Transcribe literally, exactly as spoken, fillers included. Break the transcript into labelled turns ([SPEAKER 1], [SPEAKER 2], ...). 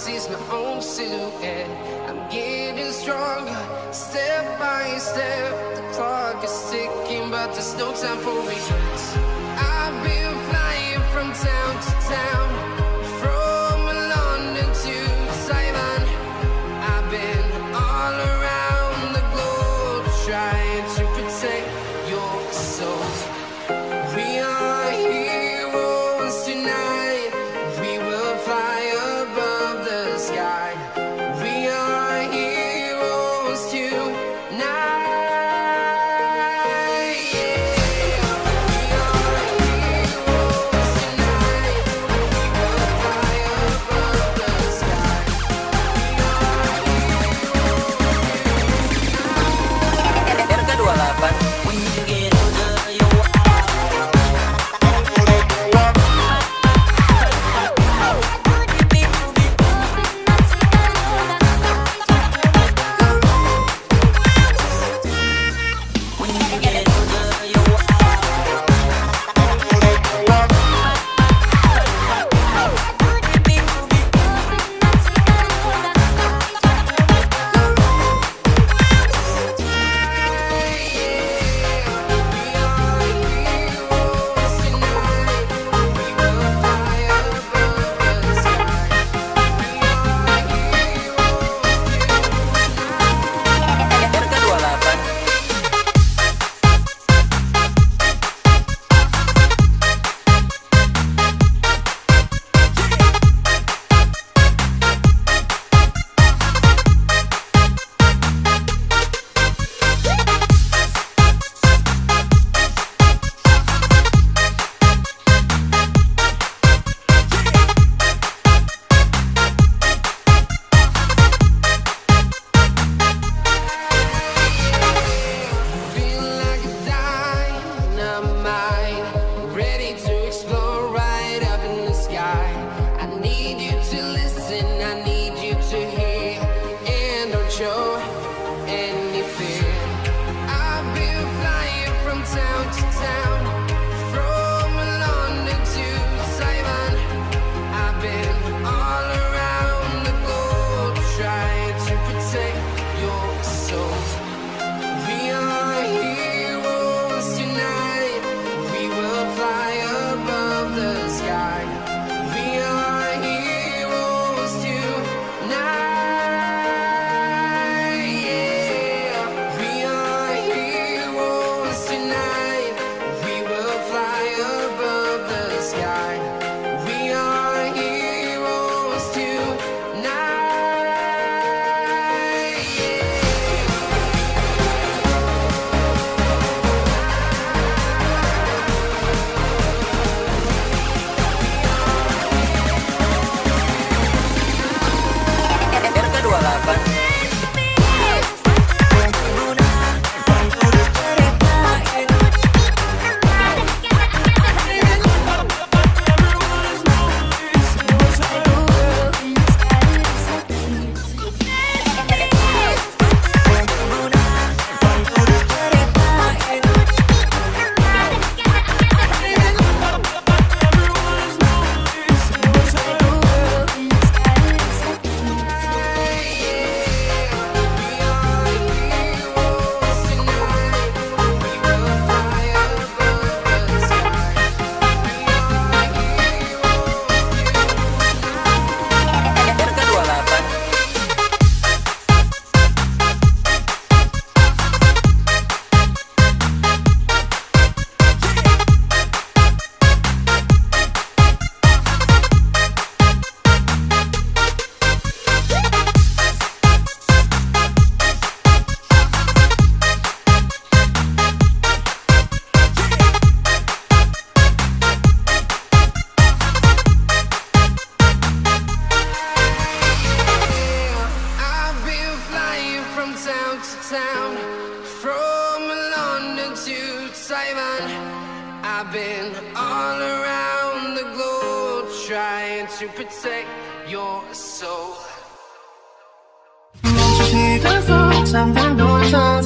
[SPEAKER 1] sees my own silhouette. I'm getting stronger, step by step. The clock is ticking, but there's no time for regrets. I've been flying from town to town, from London to Taiwan. I've been all around the globe, trying to protect your soul. We are heroes tonight. We will fly above the sky. We are heroes tonight. Taiwan. I've been all around the globe trying to protect your soul. 你的风常在我侧